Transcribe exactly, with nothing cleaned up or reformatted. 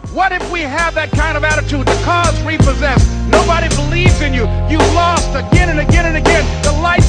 What if we have that kind of attitude? The car's repossessed. Nobody believes in you. You lost again and again and again. The lights